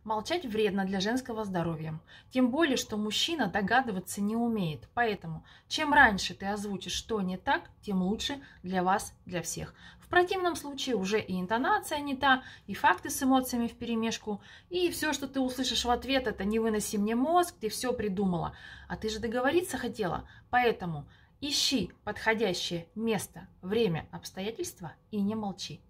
Молчать вредно для женского здоровья. Тем более, что мужчина догадываться не умеет. Поэтому, чем раньше ты озвучишь, что не так, тем лучше для вас, для всех. В противном случае уже и интонация не та, и факты с эмоциями вперемешку, и все, что ты услышишь в ответ, это «не выноси мне мозг, ты все придумала». А ты же договориться хотела. Поэтому ищи подходящее место, время, обстоятельства и не молчи.